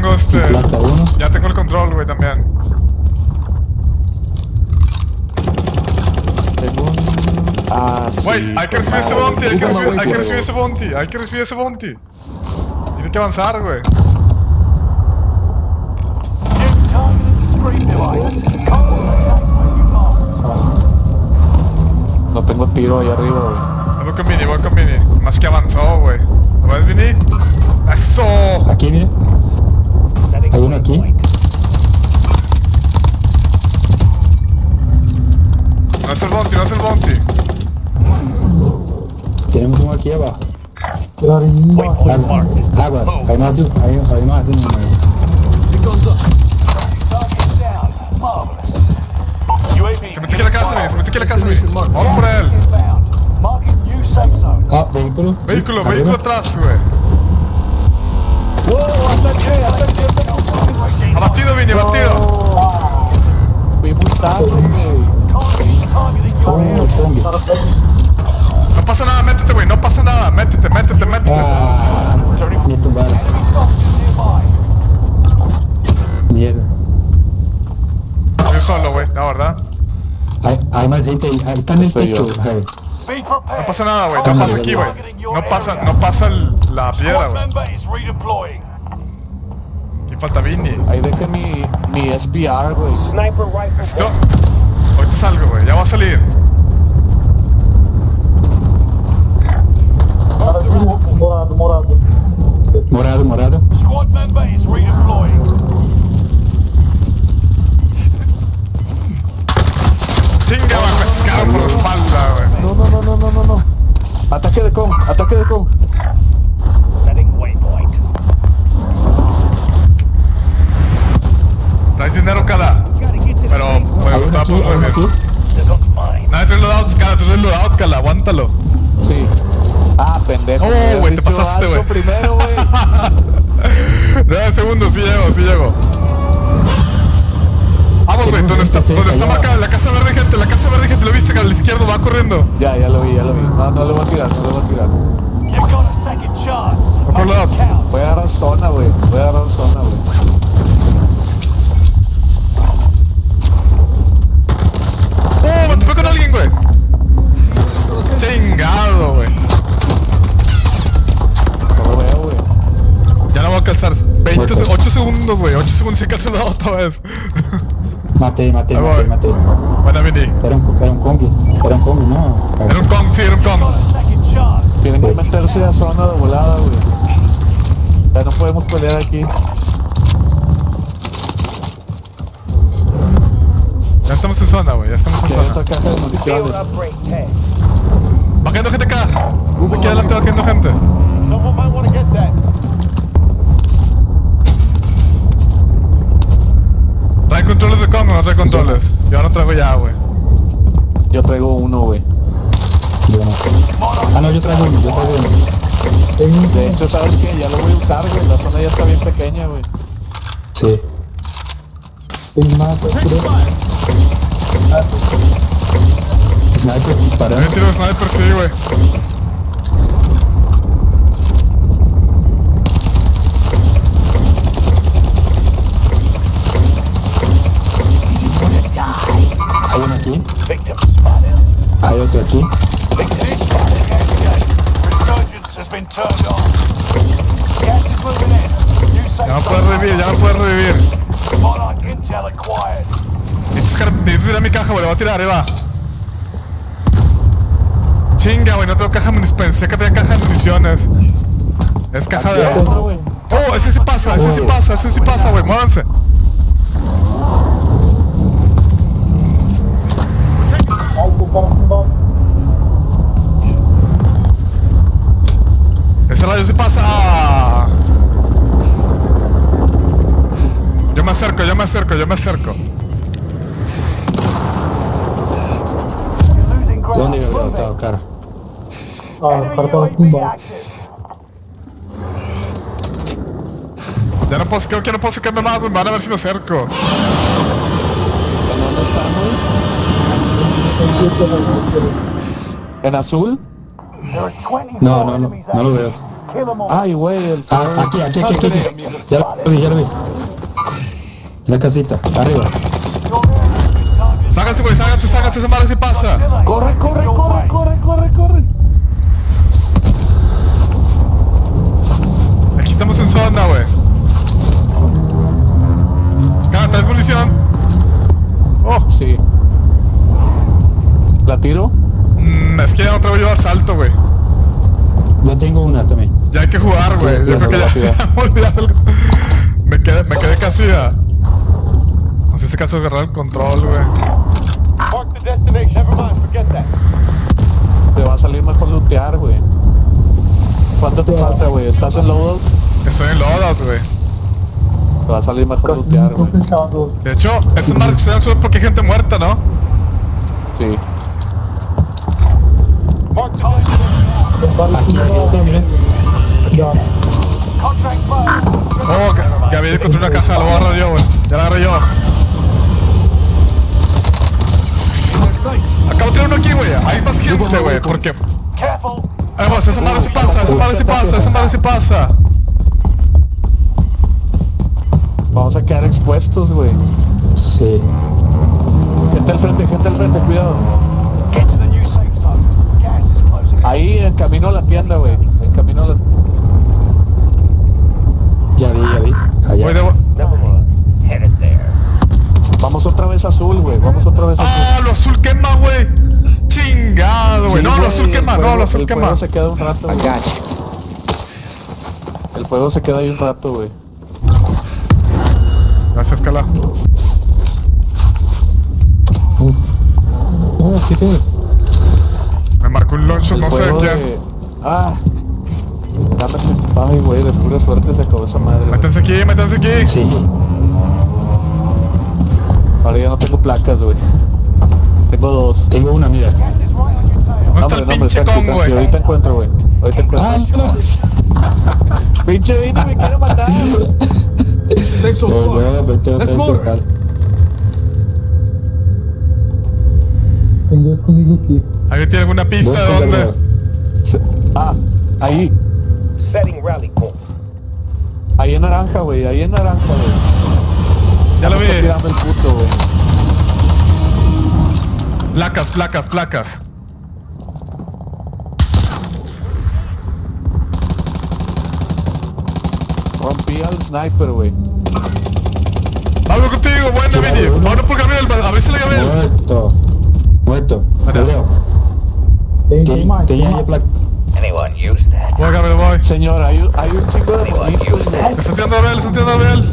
tengo Placa 1. Ya tengo el control, güey, también. Tengo un... Ah, sí. Güey, hay que recibir ese bounty, hay que recibir ese bounty, hay que recibir ese bounty. Tiene que avanzar, güey. No tengo tiro ahí arriba, güey. Voy con Mini. Más que avanzó, güey. ¿Lo ves, Vini? ¡Eso! Aquí, mire. Hay uno aquí. No es el bounty, no es el bounty. Tenemos uno aquí abajo. Aguas. Hay más, hay más. Se metió aquí a la casa, Vini, se metió aquí a la casa, Vini. Vamos por él. Ah, vehículo. Vehículo atrás, güey. ¡Wow! ¡Ataque! Abatido, Vini, abatido. Fui muy tarde, güey. No pasa nada, métete, güey, no pasa nada. Métete. Ah, me tumbaron. Mierda. Yo solo, güey, la verdad. Hay más gente ahí. Ahí está en el techo. Ay. No pasa nada, güey, no pasa aquí, güey. No pasa la piedra, güey. Aquí falta Vini. Ahí dejé mi SBR, güey. ¿Listo? Ahorita salgo, güey, ya va a salir. Morado. Chinga, me pescaron por la espalda, güey. No. Ataque de con. Traes dinero, Cala. Pero, güey, te va a poder revivir. Nadie trae loadout, Cala, tú traes loadout, Cala, aguántalo. Sí. Ah, pendejo. Oh, güey, te pasaste, güey. Primero, güey. 9 segundos, sí llego. Vamos, güey, ¿dónde está marcado? La casa verde, gente, ¿lo viste, Cala? Al izquierdo, va corriendo. Ya lo vi. No le voy a tirar. Otro lado. Voy a agarrar zona, güey. Me topé con alguien, güey. Chingado, güey. No lo veo, güey. Ya no voy a calzar. 8 segundos, güey. 8 segundos y calzo la otra vez. Maté. Buena, Vini. Era un congi, no. Era un Kong, sí, era un Kong. Tienen que meterse a zona de volada, güey. Ya no podemos pelear aquí. Ya estamos en zona, güey. Ya estamos en Que hay zona. otra caja de municiones. Va cayendo gente acá. Aquí adelante va cayendo gente. ¿Trae controles de Kong o no trae controles? Yo no traigo ya, güey. Yo traigo uno, güey. No, yo traigo uno. De hecho, ¿sabes qué? Ya lo voy a usar, güey. La zona ya está bien pequeña, güey. Sí. Sniper disparando. Hay un tiro de sniper, sí, güey. Hay uno aquí. Hay otro aquí. Ya no puedes revivir. Necesito ir a mi caja, güey. Le voy a tirar, ahí va. Chinga, güey, no tengo caja de municiones. Pensé que tenía caja de municiones. Es caja de... Oh, ese sí pasa, güey. Muévanse. Ese rayo sí pasa. ¡Ah! Yo me acerco. ¿Dónde me habría botado, cara? Ya no puedo, creo que no puedo sacarme más, me van a ver si me acerco. ¿En dónde está, güey? ¿En azul? No lo veo. Ay, güey, el Aquí. Ya lo vi. La casita, arriba. Ságanse, güey, ságanse, esa madre sí pasa. Corre. Aquí estamos en zona, güey. ¿Traes munición? Oh, Sí. ¿La tiro? es que ya no traigo yo asalto, güey. Yo tengo una también. Ya hay que jugar, güey. Yo creo que ya me olvidé algo. Me quedé casi a... No sé si acaso agarrar el control, güey. Te va a salir mejor lootear, güey. ¿Cuánto te falta, güey? ¿Estás en loadout? Estoy en loadout, güey. Te va a salir mejor lootear, güey. De hecho, estas madres que se dan solo porque hay gente muerta, ¿no? Sí. Aquí, miren. Oh, Gabriel encontró una caja, lo voy a agarrar yo, güey. Ya la agarré yo. Acabo de tirar uno aquí, güey. Hay más gente, güey, porque... Vamos, esa madre sí pasa. Vamos a quedar expuestos, güey. Sí. Gente al frente, cuidado. Ahí, en camino a la tienda, güey. En camino a la... Ya vi. Allá. Voy Vamos otra vez azul, güey. ¡Ah, lo azul quema, güey! ¡Chingado, güey! Sí, No, lo güey, azul quema, el azul fuego quema. se queda un rato, güey. El fuego se queda ahí un rato, güey. Gracias, Cala. ¿Qué pedo? Me marcó un launch, El no sé de fuego quién. de... Ay, güey, de pura suerte se acabó esa madre, güey. Métanse aquí. Sí. Ahora ya no tengo placas, güey. Tengo 2. Tengo una, mira. ¿Dónde está el pinche con, güey? Ahorita encuentro, güey. No. Pinche Vini me quiere matar. Me tengo que tocar. ¿Alguien tiene alguna pista de dónde? Ahí. Ahí en naranja, güey. Ya lo vi. Está tirando el puto, güey. Placas. Rompí al sniper, güey. Hablo contigo, buena, Vini. Vámonos por Gabriel, a ver si le Gabriel. Muerto. Vale. Lo veo. Te llena de placa. Voy, Gabriel, voy. Señor, hay un chico de moñitos, güey. Le está tirando a Gabriel,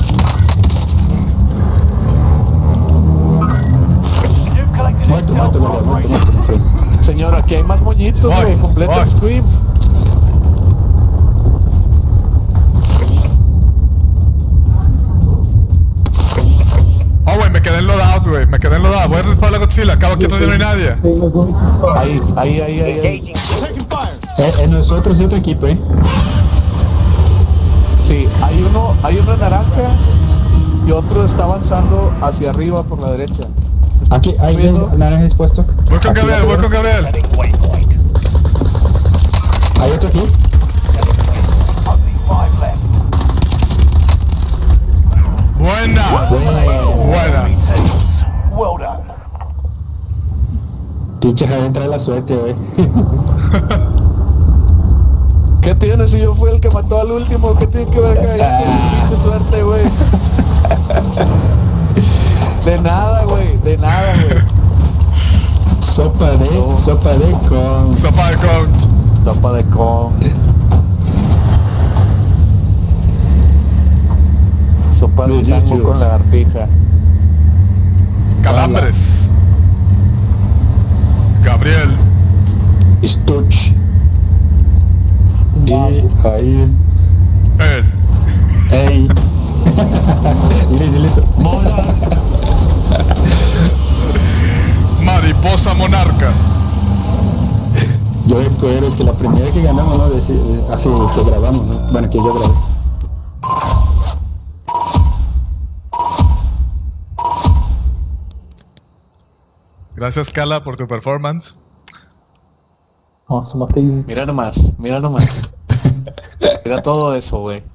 Muerto. Señor, aquí hay más moñitos, Voy, güey. Completa voy. el scream. Oh, güey, me quedé en loadout, güey. Voy a responder a la Godzilla. Acabo aquí atrás ya no hay nadie. Ahí. Nosotros y otro equipo, Sí, hay uno en naranja y otro está avanzando hacia arriba por la derecha. Aquí, hay viendo? un naranja dispuesto. Voy con Aquí, Gabriel. Hay otro aquí. Buena. Pinche entra la suerte, güey. ¿Qué tienes si yo fui el que mató al último? ¿Qué tiene que ver acá? Pinche suerte, güey. De nada, güey. Sopa de con. Sopa de con. Sopa de chango con lagartija. Calambres. Gabriel. Stuch. Y ahí. Ey. Listo. Mariposa monarca. Yo espero que la primera que ganamos, ¿no? Así que grabamos, ¿no? Bueno, que yo grabé. Gracias, Cala, por tu performance. Mira nomás. Era todo eso, güey.